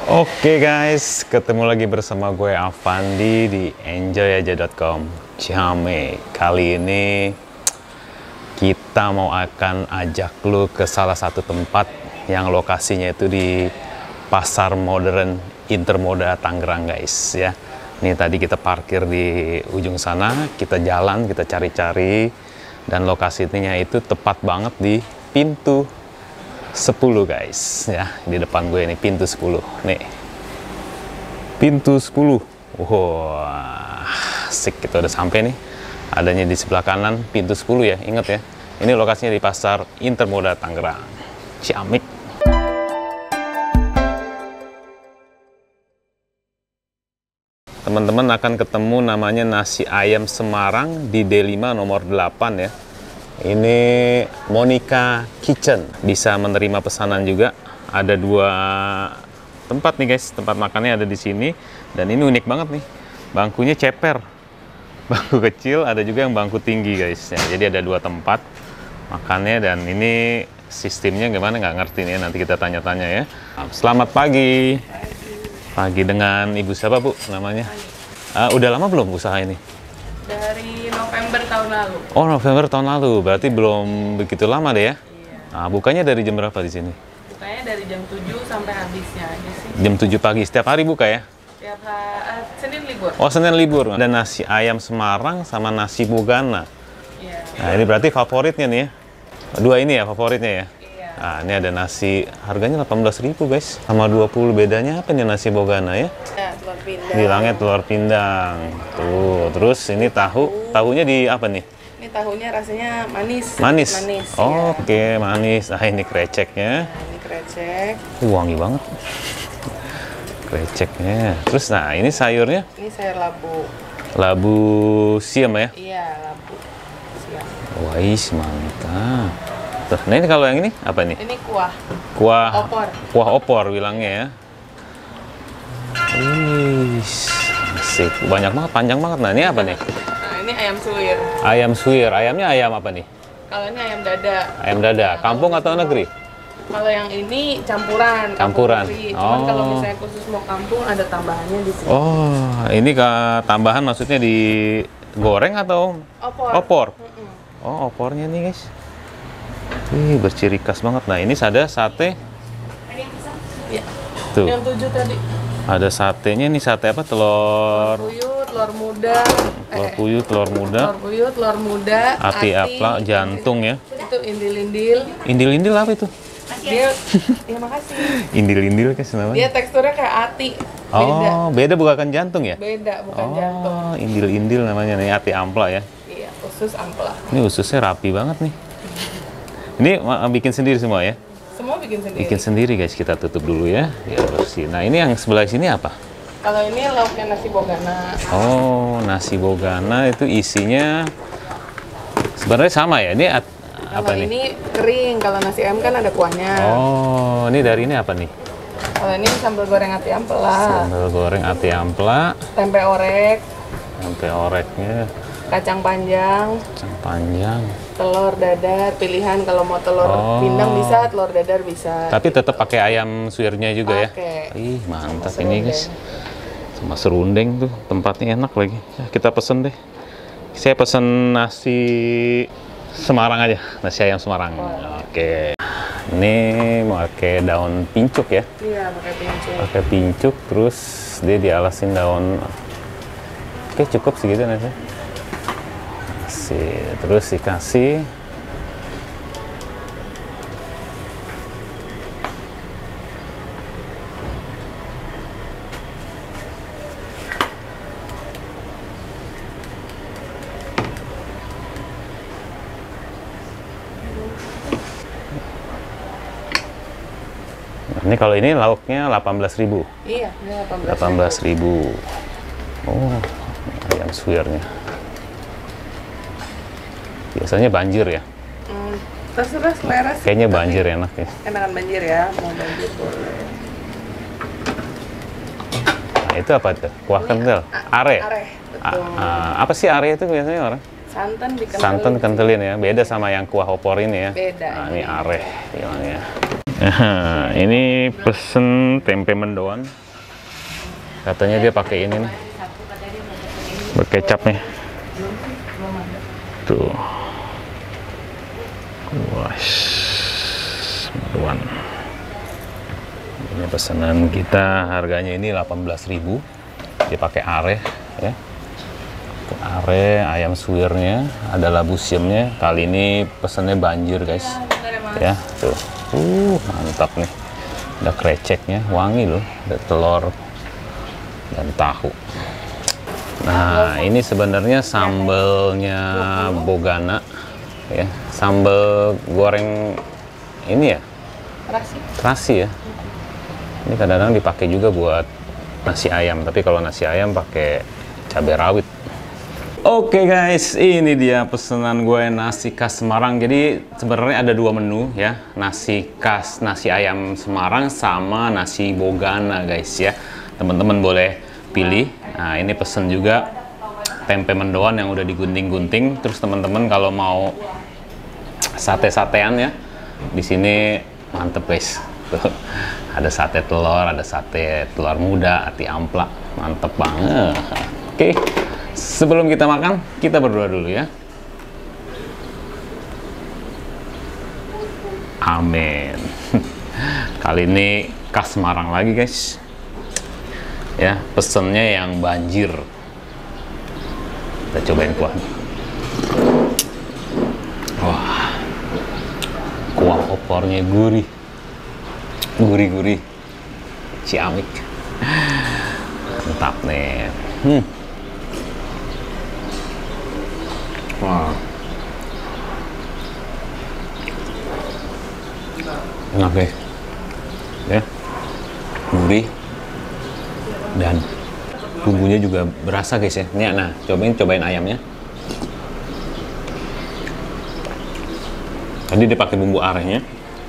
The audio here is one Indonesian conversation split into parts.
Oke guys, ketemu lagi bersama gue Avandi di enjoyaja.com. Ciame. Kali ini kita mau akan ajak lu ke salah satu tempat yang lokasinya itu di Pasar Modern Intermoda Tangerang guys ya. Ini tadi kita parkir di ujung sana, kita jalan, kita cari-cari, dan lokasinya itu tepat banget di pintu 10 guys ya, di depan gue ini pintu 10 nih, pintu 10. Wah, asik, kita udah sampai nih, adanya di sebelah kanan pintu 10 ya, inget ya, ini lokasinya di Pasar Intermoda Tangerang, Ciamik. Teman-teman akan ketemu namanya nasi ayam Semarang di D5 nomor 8 ya. Ini Monica Kitchen, bisa menerima pesanan juga. Ada dua tempat nih guys, tempat makannya ada di sini. Dan ini unik banget nih, bangkunya ceper, bangku kecil, ada juga yang bangku tinggi guys ya. Jadi ada dua tempat makannya, dan ini sistemnya gimana nggak ngerti nih, nanti kita tanya-tanya ya. Selamat pagi. Pagi, dengan ibu siapa bu namanya? Udah lama belum usaha ini? Dari November tahun lalu. Oh, November tahun lalu, berarti belum begitu lama deh ya? Iya. Nah, bukanya dari jam berapa di sini? Bukanya dari jam 7 sampai habisnya aja sih. Jam 7 pagi, setiap hari buka ya? Setiap hari, Senin libur. Oh, Senin libur. Ada nasi ayam Semarang sama nasi bogana. Iya. Nah, ini berarti favoritnya nih ya? Dua ini ya favoritnya ya? Iya. Nah, ini ada nasi, harganya 18.000 guys. Sama 20, bedanya apa nih nasi bogana ya? Ya, telur pindang. Bilangnya telur pindang. Tuh, terus ini tahunya di apa nih? Ini tahunya rasanya manis. Manis? Manis, Oh, ya. oke, manis. Ah, ini kreceknya. Nah, ini krecek. Wangi banget. Kreceknya. Terus, nah ini sayurnya? Ini sayur labu. Labu siam ya? Iya, labu. Siap. Wais, mantap. Tuh, nah ini kalau yang ini apa nih? Ini kuah. Kuah Opor. Kuah opor bilangnya ya. Asik. Banyak banget, panjang banget. Nah, ini apa nih? Nah, ini ayam suwir. Ayam suwir. Ayamnya ayam apa nih? Kalau ini ayam dada. Ayam dada. Kampung atau negeri? Kalau yang ini campuran. Campuran. Kampung negeri. Cuman Oh. kalau misalnya khusus mau kampung ada tambahannya di sini. Oh, ini tambahan maksudnya digoreng atau Opor. opor? Mm-mm. Oh, opornya nih guys. Wih, berciri khas banget. Nah, ini ada sate. Ya. Tuh, Yang 7 tadi. ada satenya nih, sate apa? Telur Puyuh, telur muda. telur puyuh, telur muda, Telur puyuh, telur muda. ati apla, jantung ya. Itu indil-indil. Indil-indil apa itu? Dia, ya makasih. Indil-indil guys namanya. Dia teksturnya kayak ati. Beda. Oh, beda bukan jantung ya? Beda, bukan jantung. Oh, indil-indil namanya nih, ati ampla ya. Iya, usus ampela. Ini ususnya rapi banget nih. Ini bikin sendiri semua ya? Semua bikin sendiri. Bikin sendiri guys, kita tutup dulu ya, biar bersih. Nah, ini yang sebelah sini apa? Kalau ini lauknya nasi bogana. Oh, nasi bogana itu isinya sebenarnya sama ya? Ini apa Kalau nih? ini kering, kalau nasi ayam kan ada kuahnya. Oh, ini dari ini apa nih? Kalau ini sambal goreng ati ampela. Sambal goreng ati ampla, Tempe orek, sampai oreknya, kacang panjang, kacang panjang. telur dadar, pilihan kalau mau telur Oh. pindang bisa, telur dadar bisa. Tapi tetap pakai ayam suwirnya juga ya? Pakai. Ih, mantap Sama ini guys. Sama serundeng tuh, tempatnya enak lagi. Ya, kita pesen deh. Saya pesen nasi Semarang aja, nasi ayam Semarang. Oke. Ini mau pakai daun pincuk ya? Iya, pakai pincuk. Pakai pincuk, terus dia dialasin daun. Oke, cukup segitu nasi. Terus dikasih ini, kalau ini lauknya 18.000. Iya, ini 18.000. Oh, ayam suwirnya. Biasanya banjir ya? Terserah selera sih. Kayaknya Tapi banjir enak ya. enakan banjir ya, mau banjir boleh. Nah, itu apa tuh? Kuah kental? Are? Are, betul. Apa sih are itu biasanya orang? Santan dikental. Santan kentelin ya, beda sama yang kuah opor ini ya. Beda. Nah, ini are bilangnya. Nah, ini pesen tempe mendoan. Katanya dia pakai ini nih, berkecap nih. Tuh. Wah, mendoan. Ini pesanan kita, harganya ini 18.000. Dia pakai are ya. Are, ayam suwirnya, ada labu siamnya. Kali ini pesannya banjir guys. Ya, tuh. Mantap nih. Ada kreceknya, wangi loh. Ada telur dan tahu. Nah, ini sebenarnya sambelnya Bogana ya. Sambal goreng ini ya. Terasi ya. Ini kadang-kadang dipakai juga buat nasi ayam, tapi kalau nasi ayam pakai cabai rawit. Oke guys, ini dia pesanan gue nasi khas Semarang. Jadi sebenarnya ada dua menu ya, nasi khas nasi ayam Semarang sama nasi Bogana guys ya. Teman-teman boleh pilih. Nah, ini pesen juga tempe mendoan yang udah digunting-gunting. Terus teman-teman kalau mau sate-satean ya, di sini mantep guys. Tuh, ada sate telur, ada sate telur muda, ati amplak, mantep banget. Oke. Sebelum kita makan, kita berdoa dulu ya. Amin. Kali ini khas Semarang lagi guys. Ya, pesennya yang banjir. Kita cobain kuah. Wah, kuah opornya gurih, gurih-gurih, ciamik. Mantap nih. Wah, enak deh, ya, gurih dan bumbunya juga berasa guys ya. Ini, nah, cobain ayamnya. Tadi dia pakai bumbu arehnya.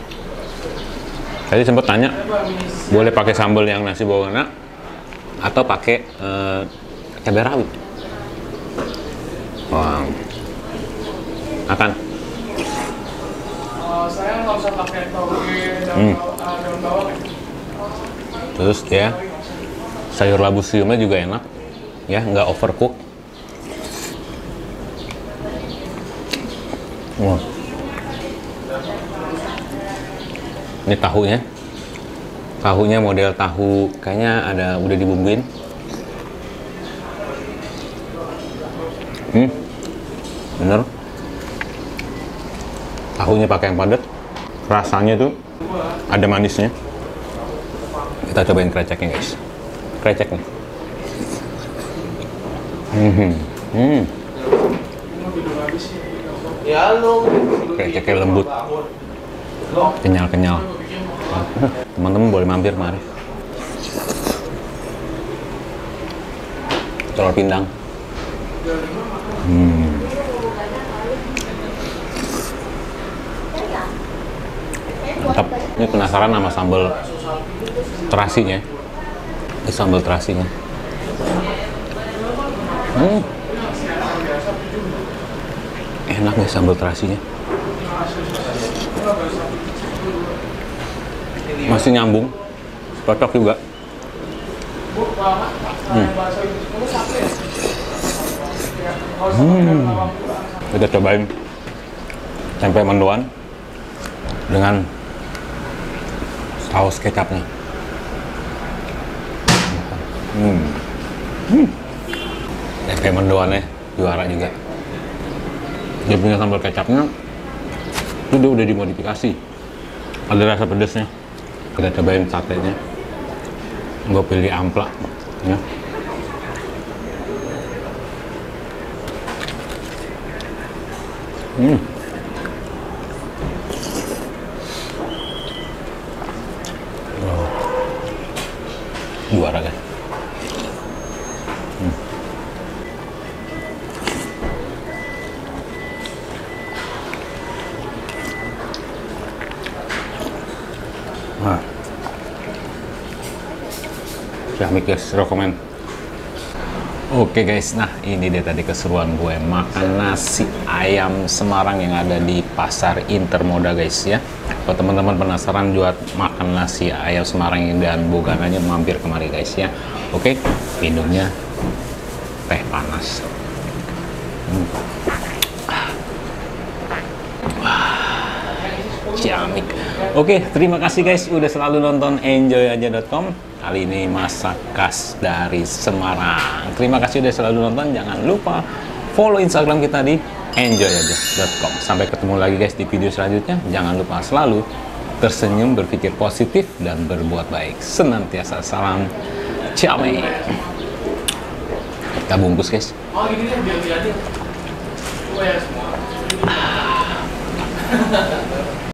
Tadi sempat tanya, boleh pakai sambal yang nasi Bogana atau pakai cabai rawit. Wow. Makan. Saya nggak usah pakai toge daun bawang. Terus ya, sayur labu siumnya juga enak, ya, nggak overcook. Wah. Ini tahunya model tahu, kayaknya ada udah dibumbuin. Bener. Tahunya pakai yang padat, rasanya tuh ada manisnya. Kita cobain kreceknya guys. Kreceknya. Kreceknya lembut, kenyal. Teman-teman boleh mampir mari. Telur pindang. Mantap. Ini penasaran sama sambal terasinya. Ini sambal terasinya. Enak nih sambal terasinya. Masih nyambung. Cocok juga. Kita cobain tempe mendoan dengan saus kecapnya. Tempe mendoannya juara juga. Dia punya sambal kecapnya itu dia udah dimodifikasi, ada rasa pedasnya. Kita cobain satenya. Gue pilih amplak ya. Juara kan. Ciamik guys, rekomen. Oke guys, nah ini dia tadi keseruan gue makan nasi ayam Semarang yang ada di Pasar Intermoda guys ya. Kalau teman-teman penasaran buat makan nasi ayam Semarang dan bogananya, mampir kemari guys ya. Oke, minumnya teh panas. Ciamik. Oke, terima kasih guys udah selalu nonton enjoyaja.com. Kali ini masak khas dari Semarang. Terima kasih udah selalu nonton. Jangan lupa follow Instagram kita di enjoyaja.com. Sampai ketemu lagi guys di video selanjutnya. Jangan lupa selalu tersenyum, berpikir positif, dan berbuat baik. Senantiasa salam ciamik. Kita bungkus guys. Oh ini biar-biar aja. Coba ya semua.